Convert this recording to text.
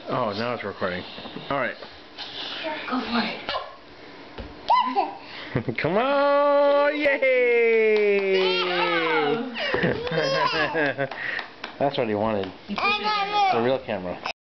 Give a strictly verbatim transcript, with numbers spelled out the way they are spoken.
Oh, now it's recording. Alright. Go for it. Come on! Yay! That's what he wanted. The real camera.